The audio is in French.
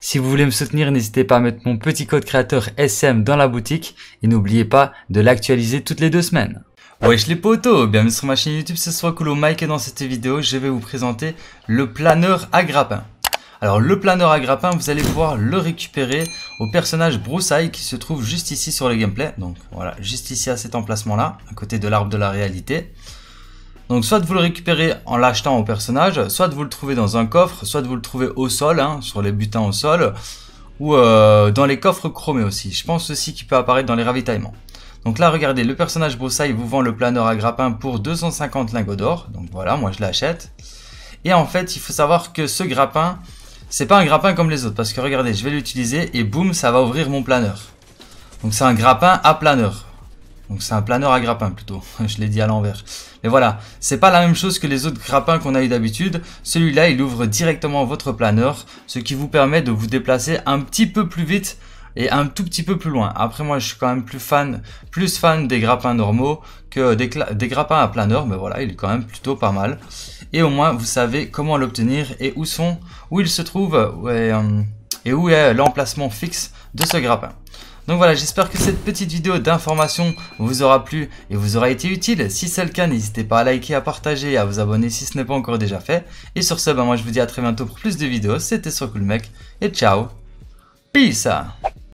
Si vous voulez me soutenir, n'hésitez pas à mettre mon petit code créateur SM dans la boutique et n'oubliez pas de l'actualiser toutes les 2 semaines. Wesh les potos, bienvenue sur ma chaîne YouTube, c'est Swakolo Mike et dans cette vidéo, je vais vous présenter le planeur à grappin. Alors le planeur à grappin, vous allez pouvoir le récupérer au personnage Broussaille qui se trouve juste ici sur le gameplay. Donc voilà, juste ici à cet emplacement là, à côté de l'arbre de la réalité. Donc soit vous le récupérez en l'achetant au personnage, soit vous le trouvez dans un coffre, soit vous le trouvez au sol, sur les butins au sol, ou dans les coffres chromés aussi. Je pense aussi qu'il peut apparaître dans les ravitaillements. Donc là regardez, le personnage Broussaille vous vend le planeur à grappin pour 250 lingots d'or. Donc voilà, moi je l'achète. Et en fait il faut savoir que ce grappin, c'est pas un grappin comme les autres. Parce que regardez, je vais l'utiliser et boum, ça va ouvrir mon planeur. Donc c'est un grappin à planeur. Donc c'est un planeur à grappin plutôt, je l'ai dit à l'envers. Mais voilà, c'est pas la même chose que les autres grappins qu'on a eu d'habitude. Celui-là, il ouvre directement votre planeur, ce qui vous permet de vous déplacer un petit peu plus vite et un tout petit peu plus loin. Après moi, je suis quand même plus fan des grappins normaux que des grappins à planeur, mais voilà, il est quand même plutôt pas mal. Et au moins, vous savez comment l'obtenir et où il se trouve et où est l'emplacement fixe de ce grappin. Donc voilà, j'espère que cette petite vidéo d'information vous aura plu et vous aura été utile. Si c'est le cas, n'hésitez pas à liker, à partager et à vous abonner si ce n'est pas encore déjà fait. Et sur ce, moi je vous dis à très bientôt pour plus de vidéos. C'était Swakolo Mike et ciao. Peace.